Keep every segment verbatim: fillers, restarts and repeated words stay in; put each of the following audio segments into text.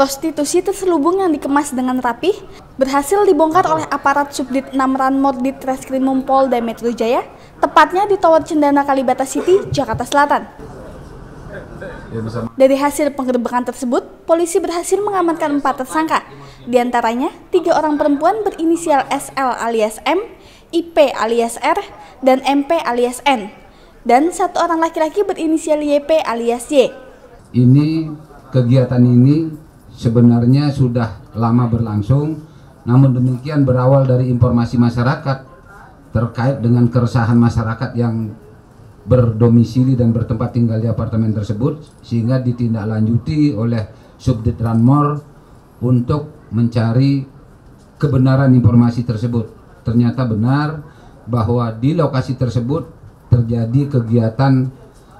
Prostitusi terselubung yang dikemas dengan rapih berhasil dibongkar oleh aparat Subdit enam Ranmor Ditreskrimum Polda Metro Jaya, tepatnya di Tower Cendana Kalibata City, Jakarta Selatan. Dari hasil penggerebekan tersebut, polisi berhasil mengamankan empat tersangka, di antaranya tiga orang perempuan berinisial S L alias M, I P alias R, dan M P alias N, dan satu orang laki-laki berinisial Y P alias Y. Ini kegiatan ini sebenarnya sudah lama berlangsung, namun demikian berawal dari informasi masyarakat terkait dengan keresahan masyarakat yang berdomisili dan bertempat tinggal di apartemen tersebut, sehingga ditindaklanjuti oleh Subdit Ranmor untuk mencari kebenaran informasi tersebut. Ternyata benar bahwa di lokasi tersebut terjadi kegiatan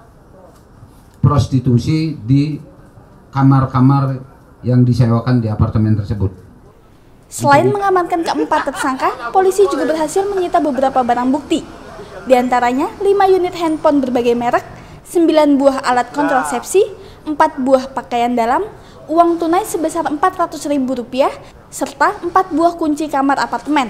prostitusi di kamar-kamar yang disewakan di apartemen tersebut. Selain mengamankan keempat tersangka, polisi juga berhasil menyita beberapa barang bukti. Di antaranya lima unit handphone berbagai merek, sembilan buah alat kontrasepsi, empat buah pakaian dalam, uang tunai sebesar empat ratus ribu rupiah, serta empat buah kunci kamar apartemen.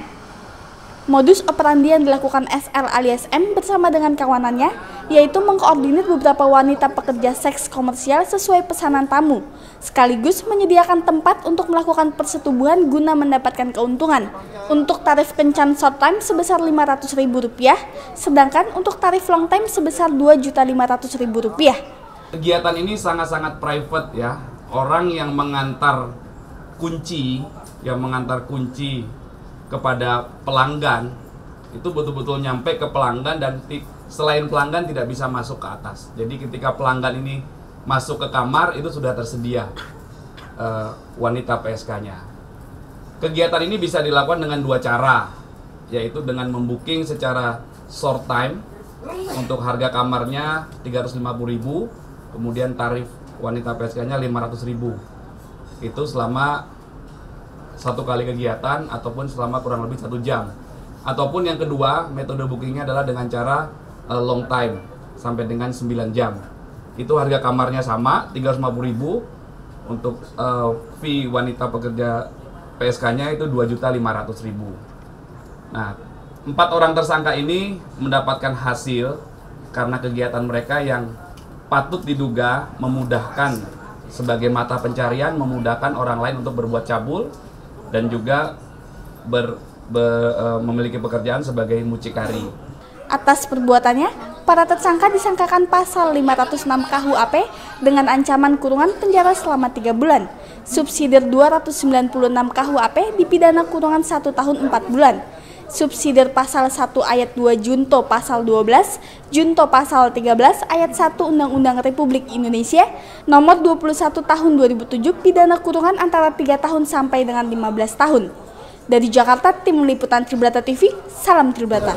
Modus operandi yang dilakukan S L alias M bersama dengan kawanannya, yaitu mengkoordinir beberapa wanita pekerja seks komersial sesuai pesanan tamu, sekaligus menyediakan tempat untuk melakukan persetubuhan guna mendapatkan keuntungan. Untuk tarif kencan short time sebesar lima ratus ribu rupiah, sedangkan untuk tarif long time sebesar dua juta lima ratus ribu rupiah. Kegiatan ini sangat-sangat private ya. Orang yang mengantar kunci, yang mengantar kunci kepada pelanggan itu betul-betul nyampe ke pelanggan, dan selain pelanggan tidak bisa masuk ke atas. Jadi ketika pelanggan ini masuk ke kamar itu sudah tersedia uh, wanita P S K-nya. Kegiatan ini bisa dilakukan dengan dua cara, yaitu dengan membooking secara short time untuk harga kamarnya tiga ratus lima puluh ribu, kemudian tarif wanita P S K-nya lima ratus ribu. Itu selama satu kali kegiatan ataupun selama kurang lebih satu jam. Ataupun yang kedua, metode bookingnya adalah dengan cara uh, long time sampai dengan sembilan jam. Itu harga kamarnya sama, tiga ratus lima puluh ribu. Untuk uh, fee wanita pekerja P S K-nya itu dua juta lima ratus ribu. Nah, empat orang tersangka ini mendapatkan hasil karena kegiatan mereka yang patut diduga memudahkan sebagai mata pencarian, memudahkan orang lain untuk berbuat cabul, dan juga ber, ber, e, memiliki pekerjaan sebagai mucikari. Atas perbuatannya, para tersangka disangkakan pasal lima ratus enam K U H P dengan ancaman kurungan penjara selama tiga bulan. Subsidiar dua ratus sembilan puluh enam K U H P dipidana kurungan satu tahun empat bulan. Subsidiar pasal satu ayat dua Junto pasal dua belas, Junto pasal tiga belas ayat satu Undang-Undang Republik Indonesia nomor dua puluh satu tahun dua ribu tujuh pidana kurungan antara tiga tahun sampai dengan lima belas tahun. Dari Jakarta, tim liputan Tribrata T V, salam Tribrata.